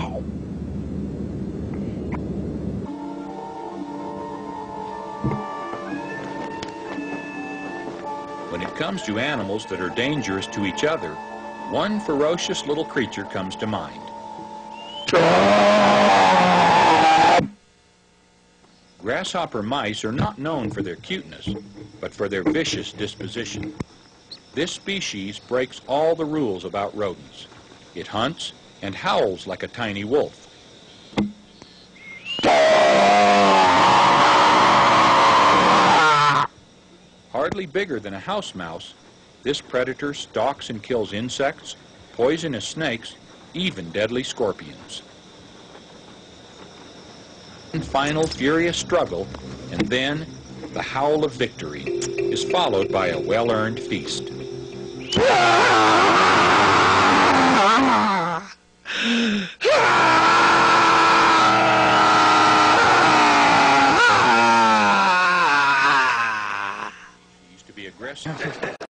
When it comes to animals that are dangerous to each other, one ferocious little creature comes to mind. Grasshopper mice are not known for their cuteness, but for their vicious disposition. This species breaks all the rules about rodents. It hunts and howls like a tiny wolf. Hardly bigger than a house mouse, this predator stalks and kills insects, poisonous snakes, even deadly scorpions. One final furious struggle, and then the howl of victory is followed by a well-earned feast. Used to be aggressive.